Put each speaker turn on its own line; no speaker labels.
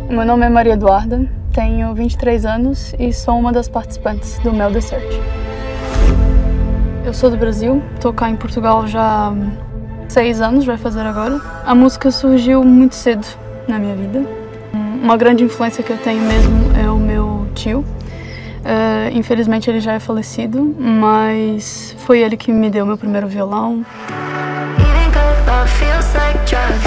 Meu nome é Maria Eduarda, tenho 23 anos e sou uma das participantes do Mel Desert. Eu sou do Brasil, estou cá em Portugal já há 6 anos, vai fazer agora. A música surgiu muito cedo na minha vida. Uma grande influência que eu tenho mesmo é o meu tio. Infelizmente ele já é falecido, mas foi ele que me deu meu primeiro violão.